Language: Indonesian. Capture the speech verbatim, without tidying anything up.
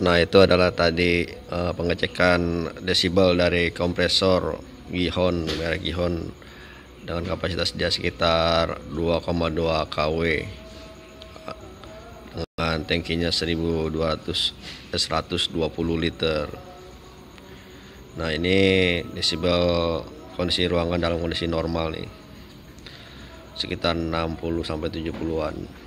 Nah, itu adalah tadi uh, pengecekan desibel dari kompresor Gihon, merek Gihon, dengan kapasitas dia sekitar dua koma dua kilowatt dengan tangkinya seribu dua ratus seratus dua puluh liter. Nah, ini desibel kondisi ruangan dalam kondisi normal nih, sekitar enam puluh sampai tujuh puluhan.